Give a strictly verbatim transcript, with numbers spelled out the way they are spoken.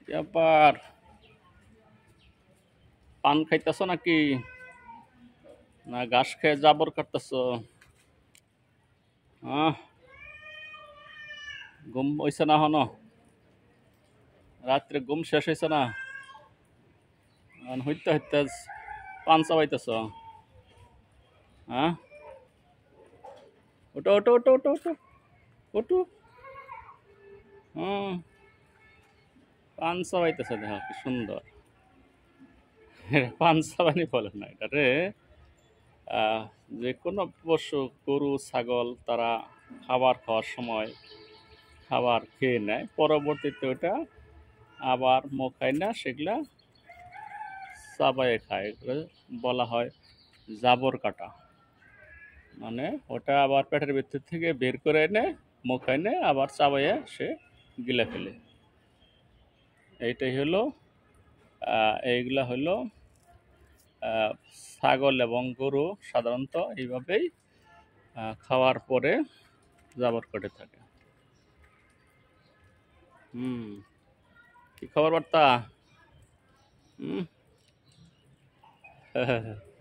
ব্যাপার পান খাইতেছ নাকি না ঘাস খেয়ে জাবর কাটতেছ? আহ ঘুম হইছে না হনো? রাত্রে ঘুম শেষ হইছে না? এখন হইতে হইতে পান চাবাইতেছ? হ্যাঁ, ওটো ওটো ওটো ওটো ওটো ওটো। হুম, পান চাবাইতেছে, দেখো কি সুন্দর। পান চাবানি বলে না এটারে। আহ, যে কোনো পশু, গরু ছাগল, তারা খাবার খাওয়ার সময় খাবার খেয়ে নেয়, পরবর্তীতে ওটা আবার মোখায় না সেগুলা চাবায়ে খায়। এগুলো বলা হয় জাবর কাটা। মানে ওটা আবার পেটের ভিতর থেকে বের করে এনে মুখে এনে আবার চাবাইয়া সে গিলে ফেলে। এইটাই হলো আহ, এইগুলা হলো আহ, ছাগল এবং গরু সাধারণত এইভাবেই আহ, খাওয়ার পরে জাবর কেটে থাকে। হুম, কি খবর বার্তা? হুম।